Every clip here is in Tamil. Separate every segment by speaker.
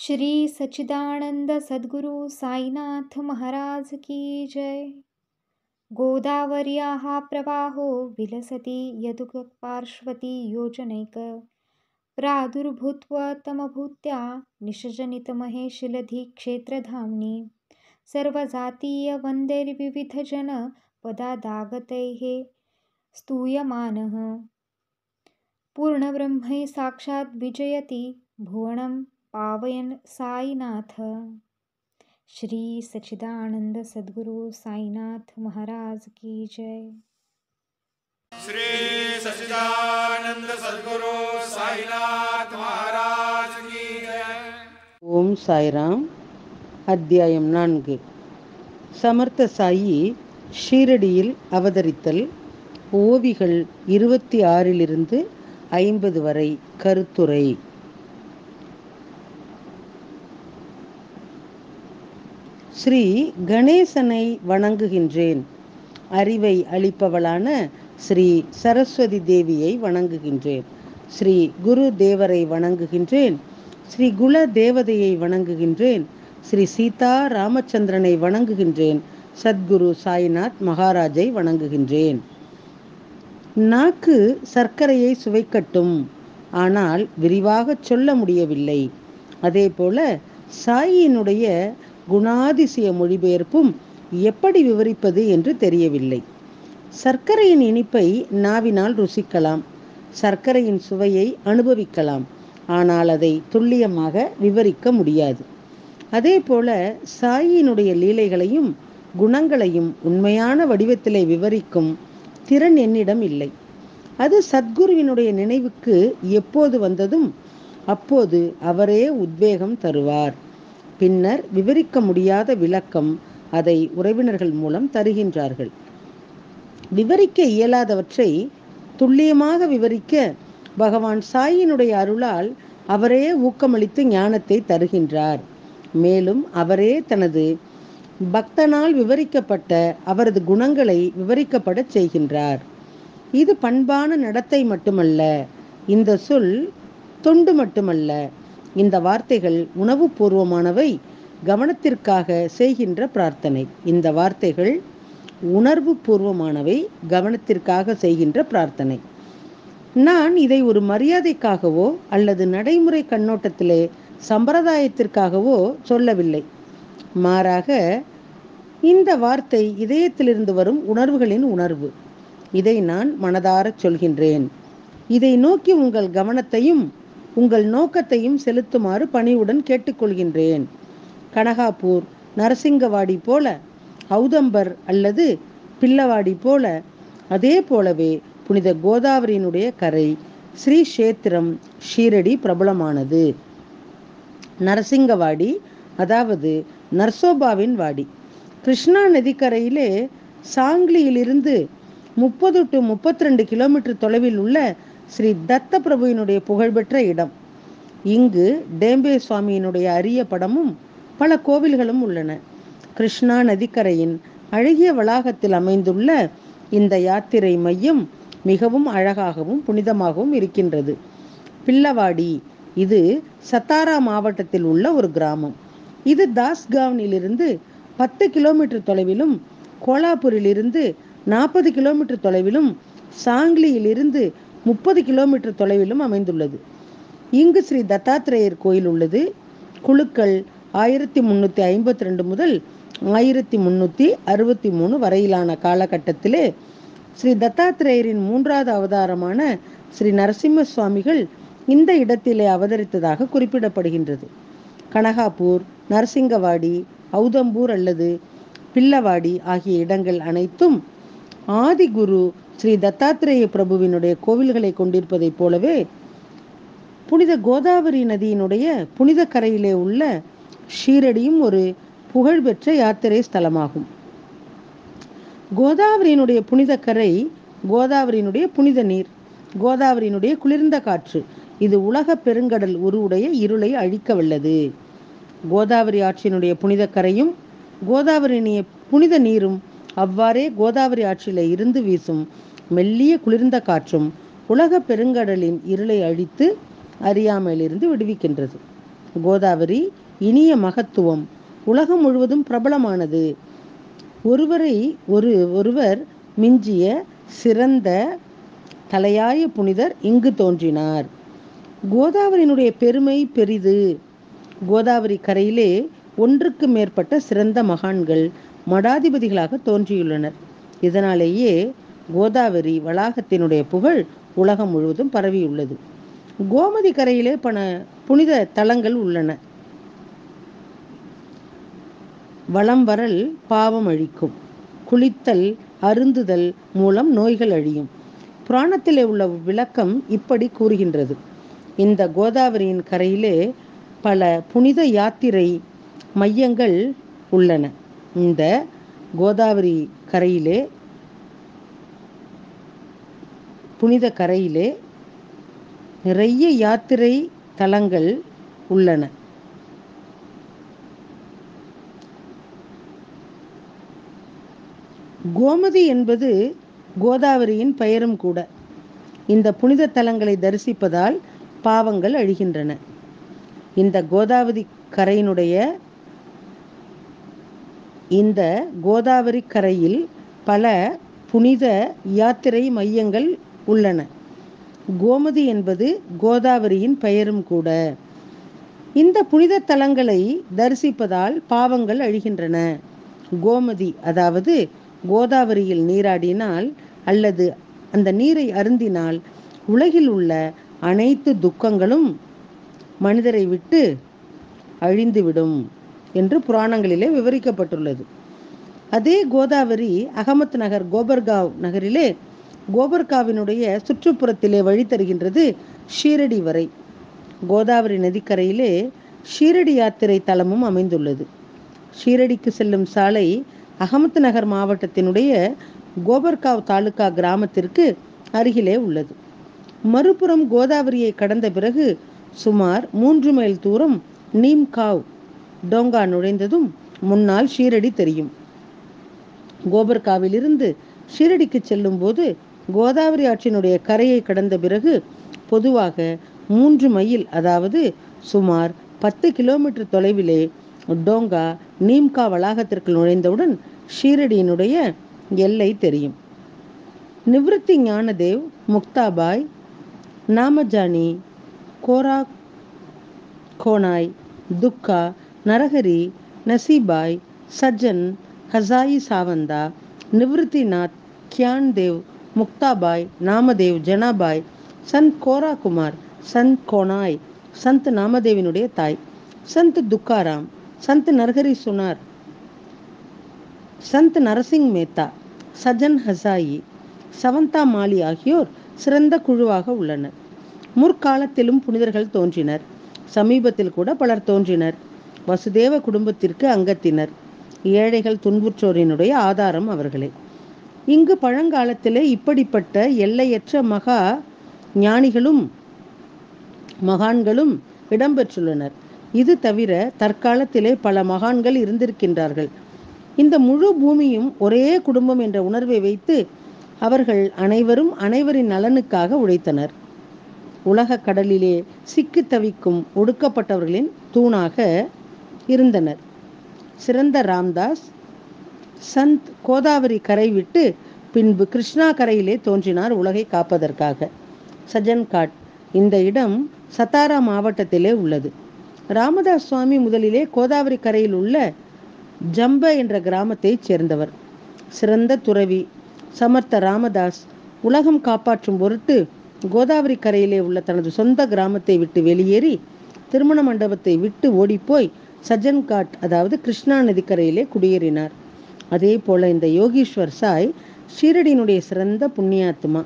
Speaker 1: श्री सच्चिदानंद सद्गुरु साईनाथ महाराज की जय। गोदावर्याः प्रवाहो विलसति यदुपार्श्वती योजनैक प्रादुर्भूत्वतमभूत्या निशजनितमहेशिलधिक्षेत्रधाम्नि सर्वजातीयवन्दैर्विविधजनपदादागतैः स्तूयमानः पूर्णब्रह्मै साक्षात् विजयति भुवनं पावयन् साईनाथ। श्री सच्चिदानंद सद्गुरु साईनाथ महाराज की जय।
Speaker 2: श्री सच्चिदानंद सद्गुरु साईनाथ महाराज की जय।
Speaker 3: ஓம் சாய்ராம். அத்தியாயம் 4. சமர்த்த சாயி ஷீரடியில் அவதரித்தல். ஓவிகள் 26 50 வரை. கருத்துரை. ஸ்ரீ கணேசனை வணங்குகின்றேன். அறிவை அளிப்பவளான ஸ்ரீ சரஸ்வதி தேவியை வணங்குகின்றேன். ஸ்ரீ குரு தேவரை வணங்குகின்றேன். ஸ்ரீ குல தேவதையை வணங்குகின்றேன். ஸ்ரீ சீதா ராமச்சந்திரனை வணங்குகின்றேன். சத்குரு சாய்நாத் மகாராஜை வணங்குகின்றேன். நாக்கு சர்க்கரையை சுவைக்கட்டும், ஆனால் விரிவாக சொல்ல முடியவில்லை. அதேபோல சாயினுடைய குணாதிசய மொழிபெயர்ப்பும் எப்படி விவரிப்பது என்று தெரியவில்லை. சர்க்கரையின் இனிப்பை நாவினால் ருசிக்கலாம், சர்க்கரையின் சுவையை அனுபவிக்கலாம், ஆனால் அதை துல்லியமாக விவரிக்க முடியாது. அதே போல சாயினுடைய லீலைகளையும் குணங்களையும் உண்மையான வடிவத்திலே விவரிக்கும் திறன் என்னிடம் இல்லை. அது சத்குருவினுடைய நினைவுக்கு எப்போது வந்ததும் அப்போது அவரே உத்வேகம் தருவார். பின்னர் விவரிக்க முடியாத விளக்கம் அதை உறவினர்கள் மூலம் தருகின்றார்கள். விவரிக்க இயலாதவற்றை துல்லியமாக விவரிக்க பகவான் சாயினுடைய அருளால் அவரே ஊக்கமளித்து ஞானத்தை தருகின்றார். மேலும் அவரே தனது பக்தனால் விவரிக்கப்பட்ட அவரது குணங்களை விவரிக்கப்பட செய்கின்றார். இது பண்பான நடத்தை மட்டுமல்ல, இந்த சொல் தொண்டு மட்டுமல்ல. இந்த வார்த்தைகள் உணவு பூர்வமானவை, கவனத்திற்காக செய்கின்ற பிரார்த்தனை. இந்த வார்த்தைகள் உணர்வு பூர்வமானவை, கவனத்திற்காக செய்கின்ற பிரார்த்தனை. நான் இதை ஒரு மரியாதைக்காகவோ அல்லது நடைமுறை கண்ணோட்டத்திலே சம்பிரதாயத்திற்காகவோ சொல்லவில்லை. மாறாக இந்த வார்த்தை இதயத்திலிருந்து வரும் உணர்வுகளின் உணர்வு. இதை நான் மனதார சொல்கின்றேன். இதை நோக்கி உங்கள் கவனத்தையும் உங்கள் நோக்கத்தையும் செலுத்துமாறு பணிவுடன் கேட்டுக்கொள்கின்றேன். கனகாப்பூர், நரசிங்கவாடி போல, ஔதம்பர் அல்லது பில்லவாடி போல, அதே போலவே புனித கோதாவரியினுடைய கரை ஸ்ரீ கஷேத்திரம் ஷீரடி பிரபலமானது. நரசிங்கவாடி, அதாவது நர்சோபாவின் வாடி, கிருஷ்ணா நதிக்கரையிலே சாங்கிலியிலிருந்து 30 to 32 கிலோமீட்டர் தொலைவில் உள்ள ஸ்ரீ தத்த பிரபுவினுடைய புகழ்பெற்ற இடம். இங்கு டேம்பே சுவாமியினுடைய அரிய படமும் பல கோவில்களும் உள்ளன. கிருஷ்ணா நதிக்கரையின் அழகிய வளாகத்தில் அமைந்துள்ள இந்த யாத்திரை மையம் மிகவும் அழகாகவும் புனிதமாகவும் இருக்கின்றது. பில்லவாடி, இது சத்தாரா மாவட்டத்தில் உள்ள ஒரு கிராமம். இது தாஸ்காவனிலிருந்து 10 கிலோமீட்டர் தொலைவிலும், கோலாப்பூரிலிருந்து 40 கிலோமீட்டர் தொலைவிலும், சாங்கிலியிலிருந்து 30 கிலோமீட்டர் தொலைவிலும் அமைந்துள்ளது. இங்கு ஸ்ரீ தத்தாத்திரேயர் கோயில் உள்ளது. குழுக்கள் 1352 முதல் 1363 வரையிலான காலகட்டத்திலே ஸ்ரீ தத்தாத்திரேயரின் 3வது அவதாரமான ஸ்ரீ நரசிம்ம சுவாமிகள் இந்த இடத்திலே அவதரித்ததாக குறிப்பிடப்படுகின்றது. கனகாப்பூர், நரசிங்கவாடி, ஔதம்பூர் அல்லது பில்லவாடி ஆகிய இடங்கள் அனைத்தும் ஆதிகுரு ஸ்ரீ தத்தாத்திரேய பிரபுவினுடைய கோவில்களை கொண்டிருப்பதைப் போலவே புனித கோதாவரி நதியினுடைய புனித கரையிலே உள்ள ஷீரடியும் ஒரு புகழ்பெற்ற யாத்திரை ஸ்தலமாகும். கோதாவரியினுடைய புனித கரை, கோதாவரியினுடைய புனித நீர், கோதாவரியினுடைய குளிர்ந்த காற்று, இது உலக பெருங்கடல் உருவுடைய இருளை அழிக்க வல்லது. கோதாவரி ஆற்றினுடைய புனித கரையும் கோதாவரியினுடைய புனித நீரும் அவ்வாறே கோதாவரி ஆற்றிலே இருந்து வீசும் மெல்லிய குளிர்ந்த காற்றும் உலக பெருங்கடலின் இருளை அழித்து அறியாமையிலிருந்து விடுவிக்கின்றது. கோதாவரி இனிய மகத்துவம் உலகம் முழுவதும் பிரபலமானது. ஒருவர் மிஞ்சிய சிறந்த தலையாய புனிதர் இங்கு தோன்றினார். கோதாவரியினுடைய பெருமை பெரிது. கோதாவரி கரையிலே ஒன்றுக்கு மேற்பட்ட சிறந்த மகான்கள் மடாதிபதிகளாக தோன்றியுள்ளனர். இதனாலேயே கோதாவரி வளாகத்தினுடைய புகழ் உலகம் முழுவதும் பரவியுள்ளது. கோமதி கரையிலே புனித தலங்கள் உள்ளன. வலம் வரல் பாவம் அழிக்கும், குளித்தல் அருந்துதல் மூலம் நோய்கள் அழியும். புராணத்திலே உள்ள விளக்கம் இப்படி கூறுகின்றது. இந்த கோதாவரியின் கரையிலே பல புனித யாத்திரை மையங்கள் உள்ளன. இந்த கோதாவரி கரையிலே புனித கரையிலே நிறைய யாத்திரை தலங்கள் உள்ளன. கோமதி என்பது கோதாவரியின் பெயரும் கூட. இந்த புனித தலங்களை தரிசிப்பதால் பாவங்கள் அழிகின்றன. இந்த கோதாவரி கரையில் பல புனித யாத்திரை மையங்கள் உள்ளன. கோமதி என்பது கோதாவரியின் பெயரும் கூட. இந்த புனித தலங்களை தரிசிப்பதால் பாவங்கள் அழிகின்றன. கோமதி அதாவது கோதாவரியில் நீராடினால் அல்லது அந்த நீரை அருந்தினால் உலகில் உள்ள அனைத்து துக்கங்களும் மனிதரை விட்டு அழிந்துவிடும் என்று புராணங்களிலே விவரிக்கப்பட்டுள்ளது. அதே கோதாவரி அகமத் நகர் கோபர்காவ் நகரிலே கோபர்காவினுடைய சுற்றுப்புறத்திலே வழி தருகின்றது ஷீரடி வரை. கோதாவரி நதிக்கரையிலே ஷீரடி யாத்திரை தலமும் அமைந்துள்ளது. ஷீரடிக்கு செல்லும் சாலை அகமத் நகர் மாவட்டத்தினுடைய கோபர்காவ் தாலுகா கிராமத்திற்கு அருகிலே உள்ளது. மறுபுறம் கோதாவரியை கடந்த பிறகு சுமார் 3 மைல் தூரம் நீம்காவ் டோங்கா நுழைந்ததும் முன்னால் ஷீரடி தெரியும். கோபர்காவிலிருந்து ஷீரடிக்கு செல்லும் போது கோதாவரி ஆற்றினுடைய கரையை கடந்த பிறகு பொதுவாக 3 மைல் அதாவது சுமார் 10 கிலோமீட்டர் தொலைவிலே டோங்கா நீம்கா வளாகத்திற்கு நுழைந்தவுடன் ஷீரடியினுடைய எல்லை தெரியும். நிவிருத்தி ஞானதேவ், முக்தாபாய், நாமஜானி, கோரா கோனாய், துக்கா, நரஹரி, நசீபாய், சஜ்ஜன், ஹசாயி சாவந்தா, நிவிருத்திநாத், கியான் தேவ், முக்தாபாய், நாமதேவ், ஜனாபாய், சந்த் கோரா குமார், சந்த் கோனாய், சந்த் நாமதேவினுடைய தாய், சந்த் துக்காராம், சந்த் நரஹரி சுனார், சந்த் நரசிங் மேத்தா, சஜன் ஹசாயி, சவந்தா மாலி ஆகியோர் சிறந்த குழுவாக உள்ளனர். முற்காலத்திலும் புனிதர்கள் தோன்றினர். சமீபத்தில் கூட பலர் தோன்றினர். வசுதேவ குடும்பத்திற்கு அங்கத்தினர். ஏழைகள் துன்புற்றோரினுடைய ஆதாரம் அவர்களே. இங்கு பழங்காலத்திலே இப்படிப்பட்ட எல்லையற்ற மகா ஞானிகளும் மகான்களும் இடம்பெற்றுள்ளனர். இது தவிர தற்காலத்திலே பல மகான்கள் இருந்திருக்கின்றார்கள். இந்த முழு பூமியும் ஒரே குடும்பம் என்ற உணர்வை வைத்து அவர்கள் அனைவரும் அனைவரின் நலனுக்காக உழைத்தனர். உலக கடலிலே சிக்கி தவிக்கும் ஒடுக்கப்பட்டவர்களின் தூணாக இருந்தனர். சிறந்த ராம்தாஸ் சந்த் கோதாவரி கரை விட்டு பின்பு கிருஷ்ணா கரையிலே தோன்றினார் உலகை காப்பதற்காக. சஜன்காட் இந்த இடம் சத்தாரா மாவட்டத்திலே உள்ளது. ராமதாஸ் சுவாமி முதலிலே கோதாவரி கரையில் உள்ள ஜம்ப என்ற கிராமத்தைச் சேர்ந்தவர். சிறந்த துறவி சமர்த்த ராமதாஸ் உலகம் காப்பாற்றும் பொருட்டு கோதாவரி கரையிலே உள்ள தனது சொந்த கிராமத்தை விட்டு வெளியேறி திருமண மண்டபத்தை விட்டு ஓடிப்போய் சஜன்காட் அதாவது கிருஷ்ணா நதிக்கரையிலே குடியேறினார். அதே போல இந்த யோகீஸ்வர் சாய் ஷீரடியினுடைய சிறந்த புண்ணியாத்மா.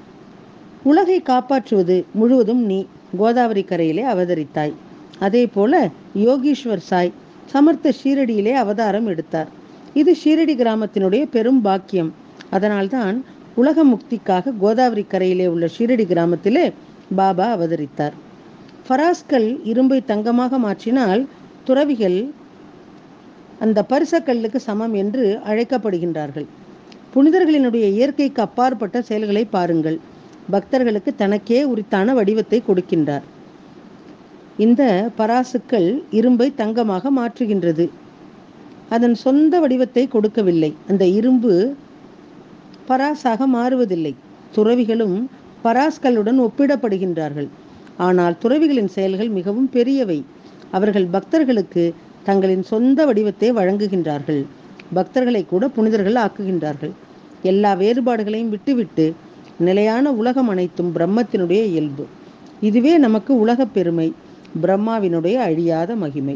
Speaker 3: உலகை காப்பாற்றுவது முழுவதும் நீ கோதாவரி கரையிலே அவதரித்தாய். அதே போல யோகீஸ்வர் சாய் சமர்த்த ஷீரடியிலே அவதாரம் எடுத்தார். இது ஷீரடி கிராமத்தினுடைய பெரும் பாக்கியம். அதனால்தான் உலக முக்திக்காக கோதாவரி கரையிலே உள்ள ஷீரடி கிராமத்திலே பாபா அவதரித்தார். ஃபராஸ்கள் இரும்பை தங்கமாக மாற்றினால் துறவிகள் அந்த பரிசக்கல்லுக்கு சமம் என்று அழைக்கப்படுகின்றார்கள். புனிதர்களினுடைய இயற்கைக்கு அப்பாற்பட்ட செயல்களை பாருங்கள். பக்தர்களுக்கு தனக்கே உரித்தான வடிவத்தை கொடுக்கின்றார். இந்த பராசுக்கள் இரும்பை தங்கமாக மாற்றுகின்றது. அதன் சொந்த வடிவத்தை கொடுக்கவில்லை. அந்த இரும்பு பராசாக மாறுவதில்லை. துறவிகளும் பராஸ்களுடன் ஒப்பிடப்படுகின்றார்கள். ஆனால் துறவிகளின் செயல்கள் மிகவும் பெரியவை. அவர்கள் பக்தர்களுக்கு தங்களின் சொந்த வடிவத்தை வழங்குகின்றார்கள். பக்தர்களை கூட புனிதர்கள் ஆக்குகின்றார்கள். எல்லா வேறுபாடுகளையும் விட்டுவிட்டு நிலையான உலகம் அனைத்தும் பிரம்மத்தினுடைய இயல்பு. இதுவே நமக்கு உலகப் பெருமை, பிரம்மாவினுடைய அழியாத மகிமை.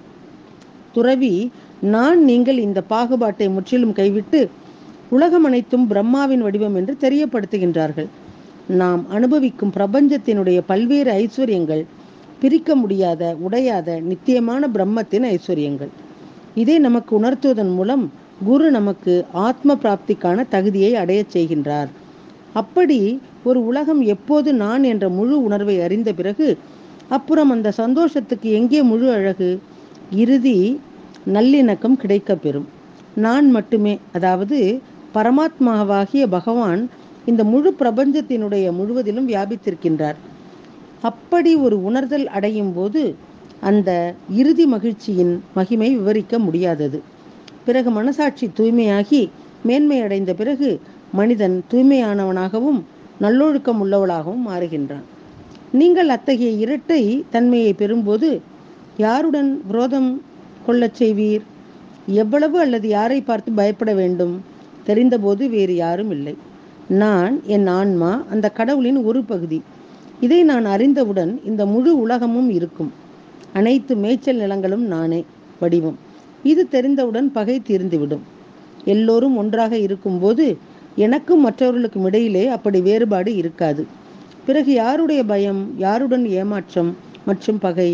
Speaker 3: துறவி நான் நீங்கள் இந்த பாகுபாட்டை முற்றிலும் கைவிட்டு உலகம் அனைத்தும் பிரம்மாவின் வடிவம் என்று தெரியப்படுத்துகின்றார்கள். நாம் அனுபவிக்கும் பிரபஞ்சத்தினுடைய பல்வேறு ஐஸ்வர்யங்கள் பிரிக்க முடியாத, உடையாத, நித்தியமான பிரம்மத்தின் ஐஸ்வர்யங்கள். இதை நமக்கு உணர்த்துவதன் மூலம் குரு நமக்கு ஆத்ம பிராப்திக்கான தகுதியை அடையச் செய்கின்றார். அப்படி ஒரு உலகம் எப்போது நான் என்ற முழு உணர்வை அறிந்த பிறகு அப்புறம் அந்த சந்தோஷத்துக்கு எங்கே முழு அழகு? இறுதி நல்லிணக்கம் கிடைக்கப் பெறும். நான் மட்டுமே, அதாவது பரமாத்மாவாகிய பகவான் இந்த முழு பிரபஞ்சத்தினுடைய முழுவதிலும் வியாபித்திருக்கின்றார். அப்படி ஒரு உணர்தல் அடையும் போது அந்த இறுதி மகிழ்ச்சியின் மகிமை விவரிக்க முடியாதது. பிறகு மனசாட்சி தூய்மையாகி மேன்மை அடைந்த பிறகு மனிதன் தூய்மையானவனாகவும் நல்லொழுக்கம் உள்ளவளாகவும் மாறுகின்றான். நீங்கள் அத்தகைய இரட்டை தன்மையை பெறும்போது யாருடன் விரோதம் கொள்ளச் செய்வீர்? எவ்வளவு அல்லது யாரை பார்த்து பயப்பட வேண்டும்? தெரிந்தபோது வேறு யாரும் இல்லை. நான், என் ஆன்மா, அந்த கடவுளின் ஒரு பகுதி. இதை நான் அறிந்தவுடன் இந்த முழு உலகமும் இருக்கும். அனைத்து மேய்ச்சல் நிலங்களும் நானே வடிவம். இது தெரிந்தவுடன் பகை தீர்ந்துவிடும். எல்லோரும் ஒன்றாக இருக்கும்போது எனக்கும் மற்றவர்களுக்கும் இடையிலே அப்படி வேறுபாடு இருக்காது. பிறகு யாருடைய பயம், யாருடன் ஏமாற்றம் மற்றும் பகை?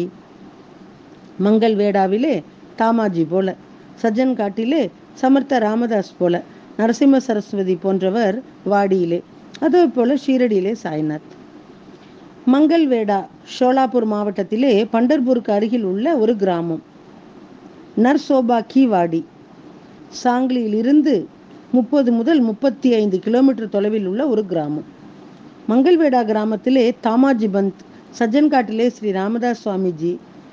Speaker 3: மங்கள் வேடாவிலே தாமாஜி போல, சஜ்ஜன் காட்டிலே சமர்த்த ராமதாஸ் போல, நரசிம்ம சரஸ்வதி போன்றவர் வாடியிலே, அதே போல ஷீரடியிலே சாய்நாத். மங்கல்வேடா ஷோலாப்பூர் மாவட்டத்திலே பண்டர்பூருக்கு அருகில் உள்ள ஒரு கிராமம். நர்சோபா கி வாடி சாங்கிலியில் இருந்து 30 முதல் 35 கிலோமீட்டர் தொலைவில் உள்ள ஒரு கிராமம். மங்கல்வேடா கிராமத்திலே தாமாஜி பந்த், சஜ்ஜன்காட்டிலே ஸ்ரீ ராமதாஸ் சுவாமிஜி,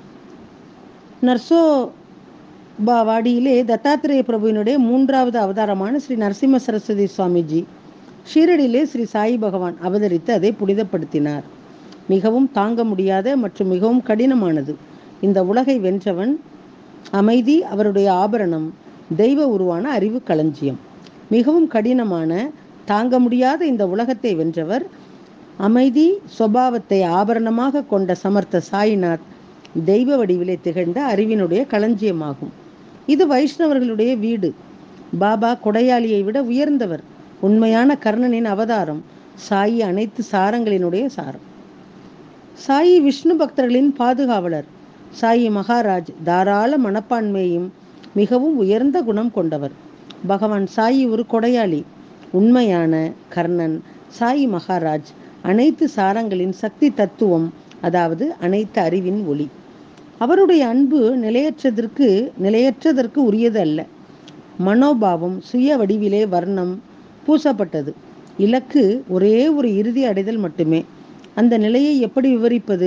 Speaker 3: நர்சோபா வாடியிலே தத்தாத்திரேய பிரபுவினுடைய 3வது அவதாரமான ஸ்ரீ நரசிம்ம சரஸ்வதி சுவாமிஜி, ஷீரடியிலே ஸ்ரீ சாயி பகவான் அவதரித்து அதை புனிதப்படுத்தினார். மிகவும் தாங்க முடியாத மற்றும் மிகவும் கடினமானது. இந்த உலகை வென்றவன். அமைதி அவருடைய ஆபரணம், தெய்வ உருவான அறிவு களஞ்சியம். மிகவும் கடினமான, தாங்க முடியாத இந்த உலகத்தை வென்றவர். அமைதி சுபாவத்தை ஆபரணமாக கொண்ட சமர்த்த சாய்நாத் தெய்வ வடிவிலே திகழ்ந்த அறிவினுடைய களஞ்சியமாகும். இது வைஷ்ணவர்களுடைய வீடு. பாபா கொடையாளியை விட உயர்ந்தவர். உண்மையான கர்ணனின் அவதாரம். சாயி அனைத்து சாரங்களினுடைய சாரம். சாயி விஷ்ணு பக்தர்களின் பாதுகாவலர். சாயி மகாராஜ் தாராள மனப்பான்மையும் மிகவும் உயர்ந்த குணம் கொண்டவர். பகவான் சாயி ஒரு கொடையாளி. உண்மையான கர்ணன் சாயி மகாராஜ் அனைத்து சாரங்களின் சக்தி தத்துவம், அதாவது அனைத்து அறிவின் ஒளி. அவருடைய அன்பு நிலையற்றதற்கு உரியது அல்ல. மனோபாவம் சுய வடிவிலே வர்ணம் பூசப்பட்டது. இலக்கு ஒரே ஒரு இறுதி அடைதல் மட்டுமே. அந்த நிலையை எப்படி விவரிப்பது?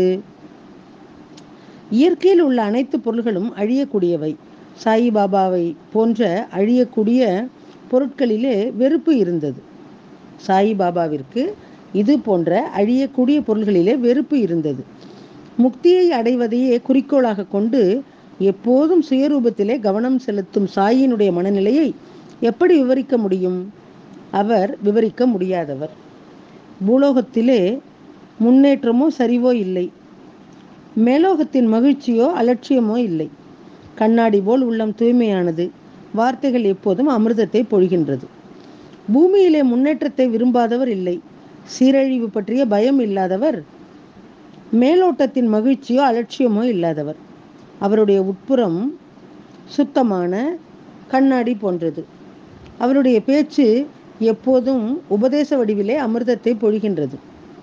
Speaker 3: இயற்கையில் உள்ள அனைத்து பொருள்களும் அழியக்கூடியவை. சாயிபாபாவை போன்ற அழியக்கூடிய பொருட்களிலே வெறுப்பு இருந்தது. சாயிபாபாவிற்கு இது போன்ற அழியக்கூடிய பொருள்களிலே வெறுப்பு இருந்தது. முக்தியை அடைவதையே குறிக்கோளாக கொண்டு எப்போதும் சுயரூபத்திலே கவனம் செலுத்தும் சாயினுடைய மனநிலையை எப்படி விவரிக்க முடியும்? அவர் விவரிக்க முடியாதவர். பூலோகத்திலே முன்னேற்றமோ சரிவோ இல்லை. மேலோகத்தின் மகிழ்ச்சியோ அலட்சியமோ இல்லை. கண்ணாடி போல் உள்ளம் தூய்மையானது. வார்த்தைகள் எப்போதும் அமிர்தத்தை பொழிகின்றது. பூமியிலே முன்னேற்றத்தை விரும்பாதவர் இல்லை. சீரழிவு பற்றிய பயம் இல்லாதவர். மேலோட்டத்தின் மகிழ்ச்சியோ அலட்சியமோ இல்லாதவர். அவருடைய உட்புறம் சுத்தமான கண்ணாடி போன்றது. அவருடைய பேச்சு எப்போதும் உபதேச வடிவிலே அமிர்தத்தை பொழிகின்றது.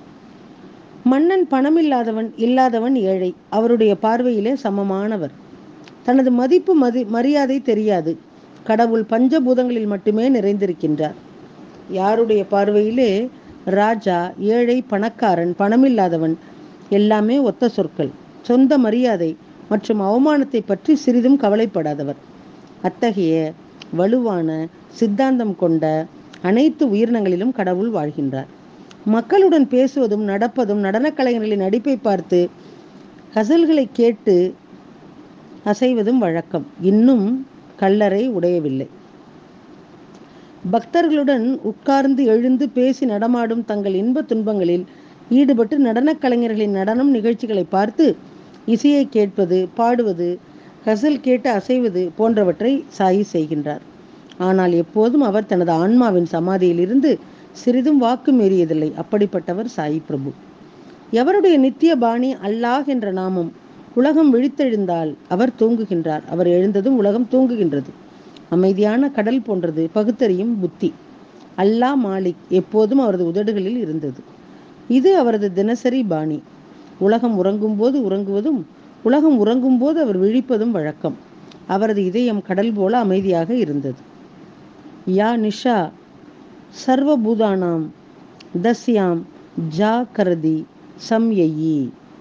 Speaker 3: மன்னன் பணமில்லாதவன், இல்லாதவன் ஏழை. அவருடைய பார்வையிலே சமமானவர். தனது மதிப்பு மரியாதை தெரியாது. கடவுள் பஞ்சபூதங்களில் மட்டுமே நிறைந்திருக்கின்றார். யாருடைய பார்வையிலே ராஜா, ஏழை, பணக்காரன், பணமில்லாதவன் எல்லாமே ஒத்த சொற்கள். சொந்த மரியாதை மற்றும் அவமானத்தை பற்றி சிறிதும் கவலைப்படாதவர். அத்தகைய வலுவான சித்தாந்தம் கொண்ட அனைத்து உயிரினங்களிலும் கடவுள் வாழ்கின்றார். மக்களுடன் பேசுவதும் நடப்பதும் நடனக் கலைஞர்களின் நடிப்பை பார்த்து கசல்களை கேட்டு அசைவதும் வழக்கம். இன்னும் கல்லறை உடையவில்லை. பக்தர்களுடன் உட்கார்ந்து எழுந்து பேசி நடமாடும் தங்கள் இன்ப துன்பங்களில் ஈடுபட்டு நடனக் கலைஞர்களின் நடனம் நிகழ்ச்சிகளை பார்த்து இசையை கேட்பது, பாடுவது, கசல் கேட்டு அசைவது போன்றவற்றை சாயி செய்கின்றார். ஆனால் எப்போதும் அவர் தனது ஆன்மாவின் சமாதியில் இருந்து சிறிதும் வாக்கு மீறியதில்லை. அப்படிப்பட்டவர் சாயி பிரபு. எவருடைய நித்திய பாணி அல்லாஹ் என்ற நாமம் உலகம் விழித்தெழுந்தால் அவர் தூங்குகின்றார். அவர் எழுந்ததும் உலகம் தூங்குகின்றது. அமைதியான கடல் போன்றது பகுத்தறியும் புத்தி. அல்லாஹ் மாலிக் எப்போதும் அவரது உதடுகளில் இருந்தது. இது அவரது தினசரி பாணி. உலகம் உறங்கும் போது உறங்குவதும் உலகம் உறங்கும் போது அவர் விழிப்பதும் வழக்கம். அவரது இதயம் கடல் போல அமைதியாக இருந்தது. யா நிஷா சர்வபூதானாம் தஸ்யாம் ஜாகரதி சம்யயி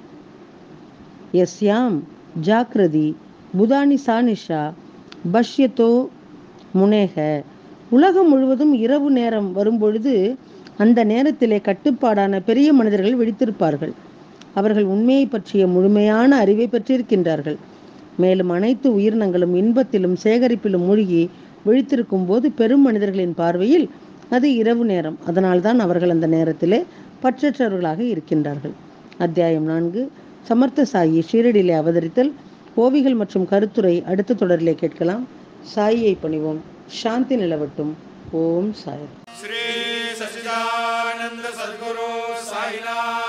Speaker 3: யஸ்யாம் ஜாக்ரதி புதானி சானிஷா பஷ்யத்தோ முனேக. உலகம் முழுவதும் இரவு நேரம் வரும்பொழுது அந்த நேரத்திலே கட்டுப்பாடான பெரிய மனிதர்கள் விழித்திருப்பார்கள். அவர்கள் உண்மையை பற்றிய முழுமையான அறிவை பெற்றிருக்கின்றார்கள். மேலும் அனைத்து உயிரினங்களும் இன்பத்திலும் சேகரிப்பிலும் மூழ்கி விழித்திருக்கும் போது பெரும் மனிதர்களின் பார்வையில் அது இரவு நேரம். அதனால்தான் அவர்கள் அந்த நேரத்திலே பற்றற்றவர்களாக இருக்கின்றார்கள். அத்தியாயம் 4 சமர்த்த சாயி ஷீரடியிலே அவதரித்தல், ஓவிகள் மற்றும் கருத்துரை அடுத்த தொடரிலே கேட்கலாம். சாயியை பணிவோம். சாந்தி நிலவட்டும். ஓம் சாய்.
Speaker 2: श्री सच्चिदानंद सद्गुरु साईनाथ